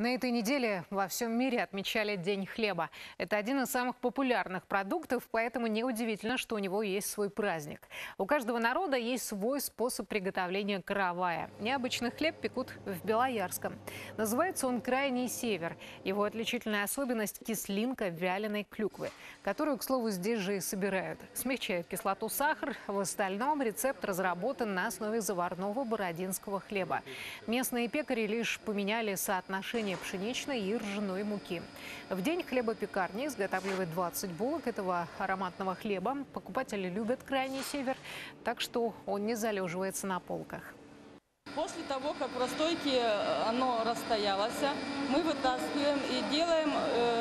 На этой неделе во всем мире отмечали День хлеба. Это один из самых популярных продуктов, поэтому неудивительно, что у него есть свой праздник. У каждого народа есть свой способ приготовления каравая. Необычный хлеб пекут в Белоярском. Называется он «Крайний север». Его отличительная особенность – кислинка вяленой клюквы, которую, к слову, здесь же и собирают. Смягчает кислоту сахар. В остальном рецепт разработан на основе заварного бородинского хлеба. Местные пекари лишь поменяли соотношение пшеничной и ржаной муки. В день хлебопекарни изготавливают 20 булок этого ароматного хлеба. Покупатели любят Крайний север, так что он не залеживается на полках. После того, как в расстойке оно расстоялось, мы вытаскиваем и делаем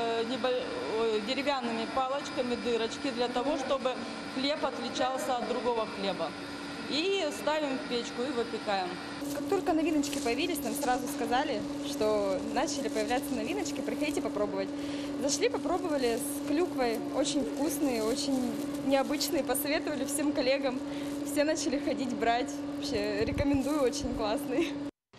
деревянными палочками дырочки для того, чтобы хлеб отличался от другого хлеба. И ставим в печку и выпекаем. Как только новиночки появились, нам сразу сказали, что начали появляться новиночки, приходите попробовать. Зашли, попробовали с клюквой, очень вкусные, очень необычные, посоветовали всем коллегам. Все начали ходить брать, вообще рекомендую, очень классный.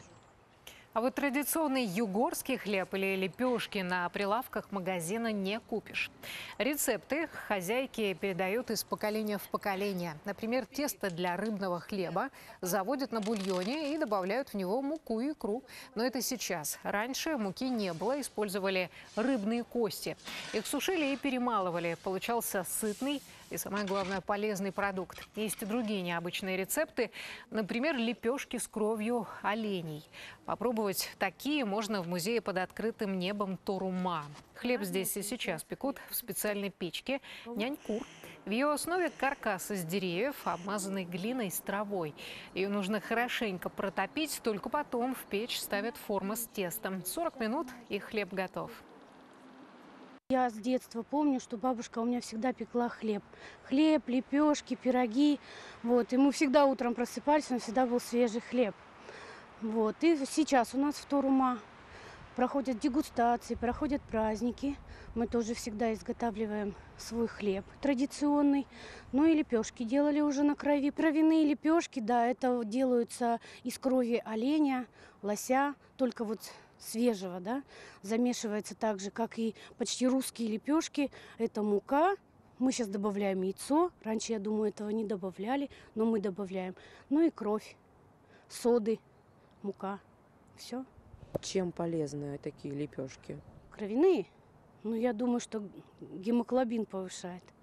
А вот традиционный югорский хлеб или лепешки на прилавках магазина не купишь. Рецепты хозяйки передают из поколения в поколение. Например, тесто для рыбного хлеба заводят на бульоне и добавляют в него муку и икру. Но это сейчас. Раньше муки не было, использовали рыбные кости. Их сушили и перемалывали. Получался сытный и, самое главное, полезный продукт. Есть и другие необычные рецепты. Например, лепешки с кровью оленей. Попробовать такие можно в музее под открытым небом Торума. Хлеб здесь и сейчас пекут в специальной печке нянькур. В ее основе каркас из деревьев, обмазанный глиной с травой. Ее нужно хорошенько протопить, только потом в печь ставят формы с тестом. 40 минут и хлеб готов. Я с детства помню, что бабушка у меня всегда пекла хлеб. Хлеб, лепешки, пироги. Вот. И мы всегда утром просыпались, он всегда был свежий хлеб. Вот. И сейчас у нас в Торума проходят дегустации, проходят праздники. Мы тоже всегда изготавливаем свой хлеб традиционный. Ну и лепешки делали уже на крови. Кровяные лепешки, да, это делаются из крови оленя, лося, только вот свежего, да, замешивается так же, как и почти русские лепешки. Это мука. Мы сейчас добавляем яйцо. Раньше, я думаю, этого не добавляли, но мы добавляем. Ну и кровь, соды, мука. Все. Чем полезны такие лепешки? Кровяные? Ну, я думаю, что гемоглобин повышает.